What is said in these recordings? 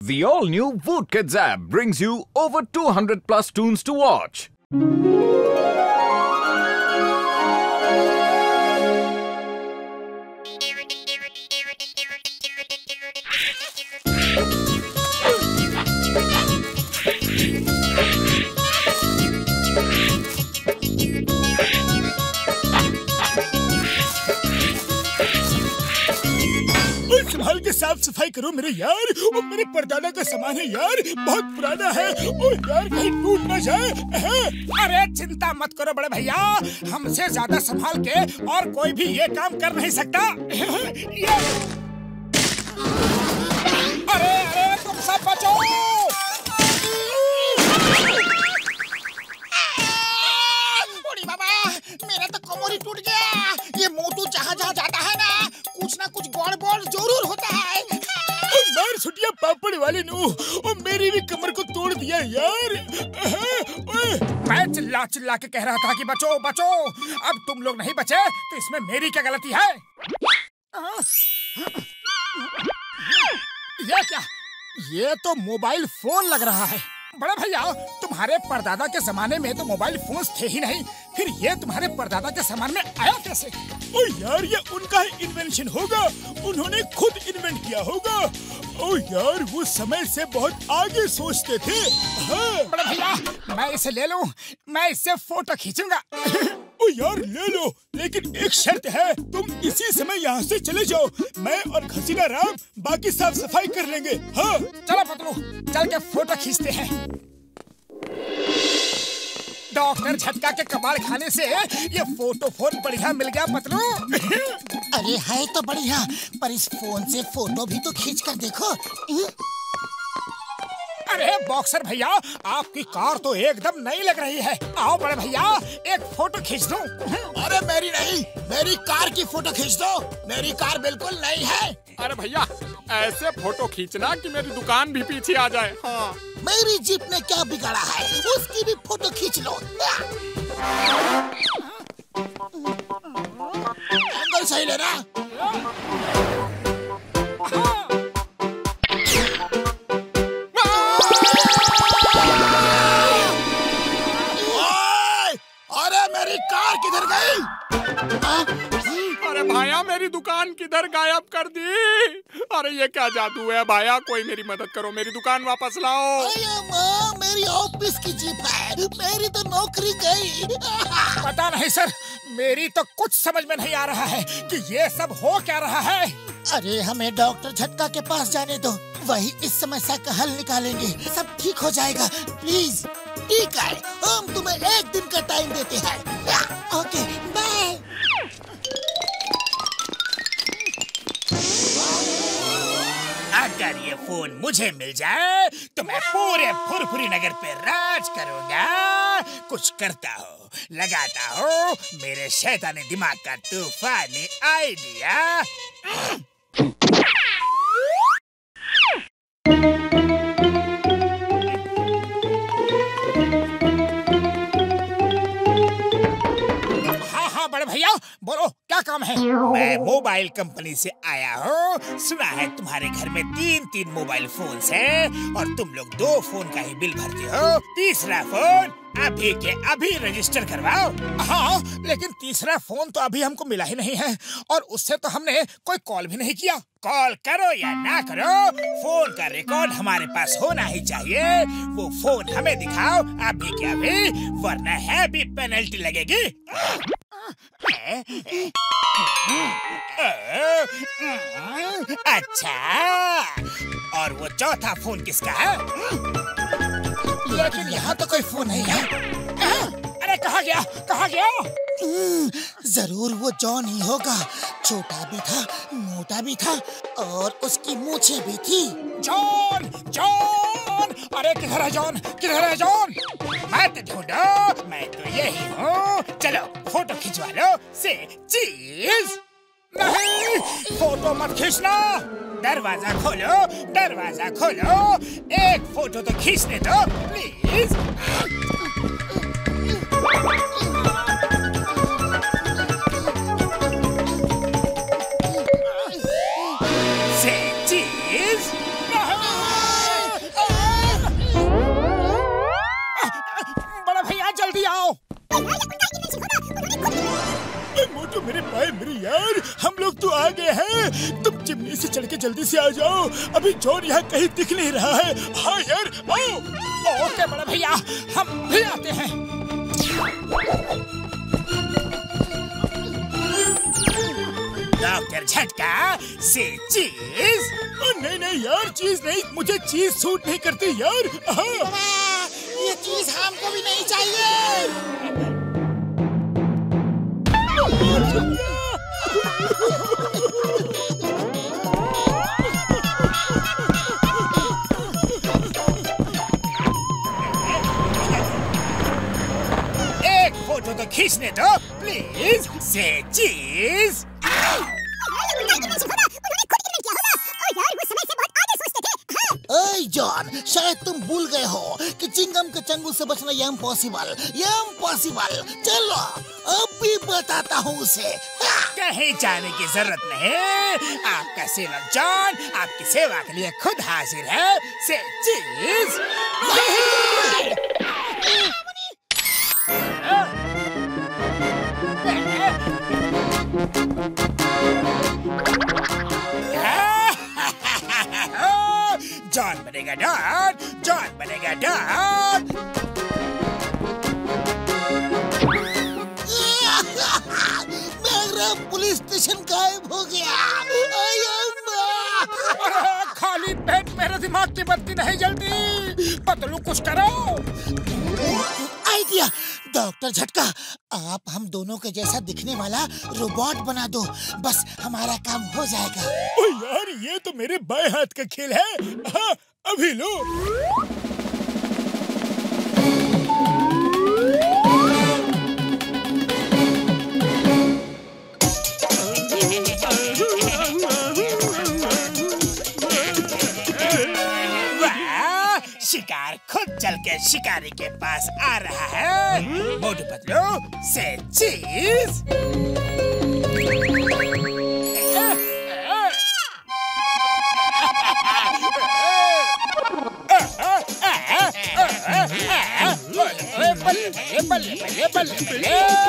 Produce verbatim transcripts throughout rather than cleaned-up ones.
The all-new Voot Kids app brings you over two hundred plus tunes to watch. संभाल के साफ सफाई करो मेरे यार। वो मेरे परदादा का सामान है यार, बहुत पुराना है। ओ यार कहीं टूट न जाए। अरे चिंता मत करो बड़े भैया, हमसे ज्यादा संभाल के और कोई भी ये काम कर नहीं सकता। ये... अरे अरे तुम सब बचो। ओड़ी बाबा, मेरा तो कमर ही टूट गया। ये मोटू जहाँ जहाँ जाता है ना, कुछ ना कुछ गड़बड़ जरूर होता है। मार सुटिया पापड़ वाले नु, और मेरी भी कमर को तोड़ दिया यार। मैं चिल्ला चिल्ला के कह रहा था कि बचो बचो, अब तुम लोग नहीं बचे तो इसमें मेरी क्या गलती है? ये क्या? ये तो मोबाइल फोन लग रहा है। बड़े भैया, तुम्हारे परदादा के जमाने में तो मोबाइल फोन्स थे ही नहीं, फिर ये तुम्हारे परदादा के सामान में आया कैसे? ओ यार ये उनका ही इन्वेंशन होगा, उन्होंने खुद इन्वेंट किया होगा। ओ यार वो समय से बहुत आगे सोचते थे। हाँ। बड़े भैया, मैं इसे ले लूं, मैं इससे फोटो खींचूंगा। ओ यार ले लो, लेकिन एक शर्त है, तुम इसी समय यहाँ से चले जाओ। मैं और खसीना राम बाकी साफ सफाई कर लेंगे। हाँ चलो पतलू, चल के फोटो खींचते हैं। डॉक्टर झटका के कबाड़ खाने से ये फोटो फोन बढ़िया मिल गया पतलू। अरे है तो बढ़िया, पर इस फोन से फोटो भी तो खींच कर देखो। अरे बॉक्सर भैया, आपकी कार तो एकदम नई लग रही है। आओ बड़े भैया, एक फोटो खींच दो। अरे मेरी नहीं, मेरी कार की फोटो खींच दो। मेरी कार बिल्कुल नई है। अरे भैया, ऐसे फोटो खींचना कि मेरी दुकान भी पीछे आ जाए। हाँ। मेरी जीप ने क्या बिगाड़ा है, उसकी भी फोटो खींच लो। एंगल सही लेना। अरे मेरी कार किधर गई? अरे भाया, मेरी दुकान किधर गायब कर दी? अरे ये क्या जादू है भाया, कोई मेरी मदद करो, मेरी दुकान वापस लाओ। अरे माँ, मेरी ऑफिस की जीप है, मेरी तो नौकरी गई। पता नहीं सर, मेरी तो कुछ समझ में नहीं आ रहा है कि ये सब हो क्या रहा है। अरे हमें डॉक्टर झटका के पास जाने दो, वही इस समस्या का हल निकालेंगे। सब ठीक हो जाएगा, प्लीज। ठीक है, हम तुम्हें एक दिन का टाइम देते हैं। Okay bye. अगर ये फोन मुझे मिल जाए तो मैं पूरे फुरफुरी नगर पे राज करूंगा। कुछ करता हो, लगाता हो मेरे शैतानी दिमाग का तूफानी आइडिया। हाँ हाँ बड़े भैया, बोलो क्या काम है? मैं मोबाइल कंपनी से आया हूँ। सुना है तुम्हारे घर में तीन तीन मोबाइल फोन हैं और तुम लोग दो फोन का ही बिल भरते हो। तीसरा फोन अभी के अभी रजिस्टर करवाओ। हाँ, लेकिन तीसरा फोन तो अभी हमको मिला ही नहीं है और उससे तो हमने कोई कॉल भी नहीं किया। कॉल करो या ना करो, फोन का रिकॉर्ड हमारे पास होना ही चाहिए। वो फोन हमें दिखाओ अभी के अभी, वरना है भी पेनल्टी लगेगी। अच्छा, और वो चौथा फोन किसका है? लेकिन यहाँ तो कोई फोन नहीं है। अरे कहाँ गया, कहाँ गया? जरूर वो जॉन ही होगा। छोटा भी था, मोटा भी था और उसकी मूछें भी थी। जॉन, जॉन, अरे किधर है जॉन, किधर है जॉन? मत ढूंढो, मैं तो यही हूँ। चलो फोटो खिंचवा लो। से चीज नहीं, फोटो मत खींचना। दरवाजा खोलो, दरवाजा खोलो, एक फोटो तो खींचने दो प्लीज। से चीज जल्दी से आ जाओ, अभी जॉन यहाँ कहीं दिख नहीं रहा है। हाँ यार आओ। ओके बड़े भैया, हम भी आते हैं। डॉक्टर झटका से चीज। नहीं नहीं यार, चीज नहीं, मुझे चीज सूट नहीं करती यार। हाँ। ये चीज हमको भी नहीं चाहिए। एक फोटो तो खींचने दो प्लीज से चीज। ओए जॉन, शायद तुम भूल गए हो कि चिंगम के चंगुल से बचना ये इम्पॉसिबल, ये इम्पॉसिबल। चलो अब भी बताता हूँ उसे। कहीं जाने की जरूरत नहीं, आपका सेवक जॉन आपकी सेवा के लिए खुद हाजिर है। से चीज। जॉन बनेगा डॉन, जॉन बनेगा डॉन। मेरा पुलिस स्टेशन गायब हो गया। खाली पेट मेरे दिमाग की बत्ती नहीं जलती। पतलू कुछ करो। आइडिया। डॉक्टर झटका, आप हम दोनों के जैसा दिखने वाला रोबोट बना दो, बस हमारा काम हो जाएगा। ओ यार, ये तो मेरे बाएं हाथ का खेल है। हाँ, अभी लो। शिकार खुद चल के शिकारी के पास आ रहा है। मोटू पतलू से चीज। बल्ले बल्ले बल्ले बल्ले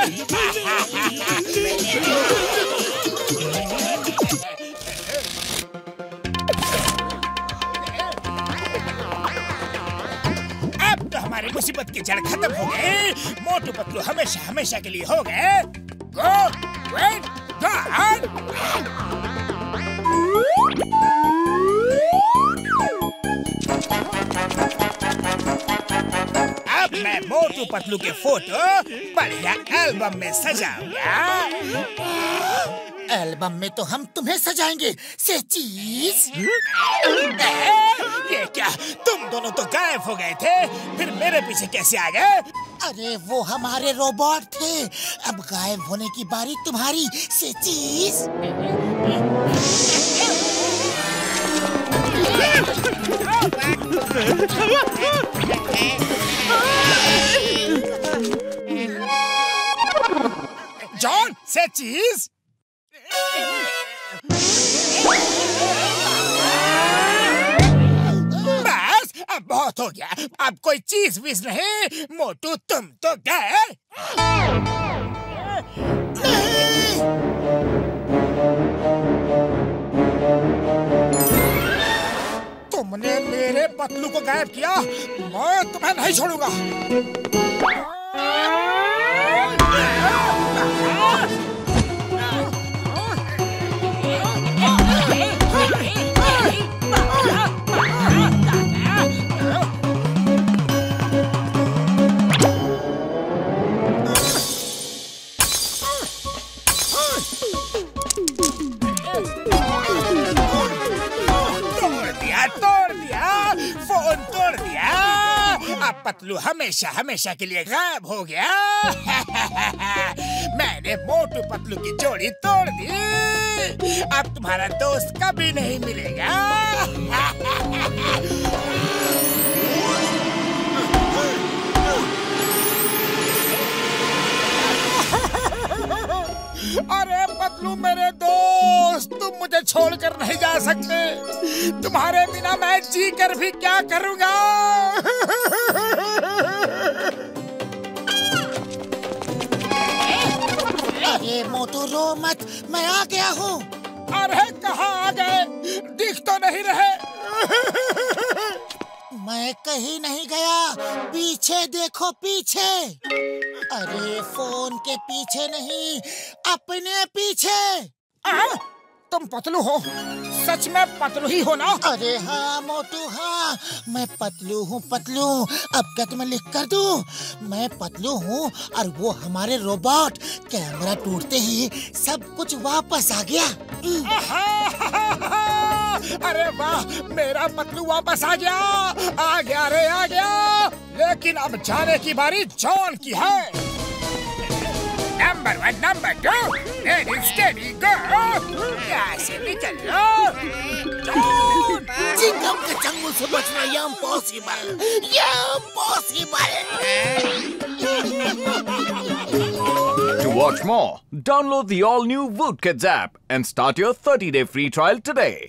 हमारी मुसीबत की जड़ खत्म हो गई। मोटू पतलू हमेशा हमेशा के लिए हो गए। Go wait God. अब मैं मोटू पतलू के फोटो बढ़िया एल्बम में सजाऊंगा। एल्बम में तो हम तुम्हें सजाएंगे से चीज। ये क्या, तुम दोनों तो गायब हो गए थे, फिर मेरे पीछे कैसे आ गए? अरे वो हमारे रोबोट थे, अब गायब होने की बारी तुम्हारी से चीज। जॉन से चीज। बस अब बहुत हो गया, अब कोई चीज विज नहीं। मोटू तुम तो गए। तुमने मेरे पतलू को गायब किया, मैं तुम्हें नहीं छोड़ूंगा। अब पतलू हमेशा हमेशा के लिए गायब हो गया। मैंने मोटू पतलू की जोड़ी तोड़ दी। अब तुम्हारा दोस्त कभी नहीं मिलेगा। अरे पतलू मेरे दोस्त, तुम मुझे छोड़कर नहीं जा सकते। तुम्हारे बिना मैं जी कर भी क्या करूंगा। अरे मोटू रो मत, मैं आ गया हूँ। अरे कहाँ आ गए? दिख दिख तो नहीं रहे। मैं कहीं नहीं गया, पीछे देखो पीछे। अरे फोन के पीछे नहीं, अपने पीछे। आ, तुम पतलू हो, सच में पतलू ही हो ना? अरे हाँ मोटू हाँ, मैं पतलू हूँ पतलू। अब क्या तुम्हें लिख कर दूँ? मैं पतलू हूँ और वो हमारे रोबोट। कैमरा टूटते ही सब कुछ वापस आ गया। अरे वाह, मेरा पतलू वापस आ गया, आ गया रे आ गया। लेकिन अब जाने की बारी जॉन की है। Number one, number two, ready steady go. यहाँ से निकल लो। जॉन! चिंगम के चंगुल से बचना ये इम्पॉसिबल, ये impossible. To watch more, download the all-new Woot Kids app and start your thirty day free trial today.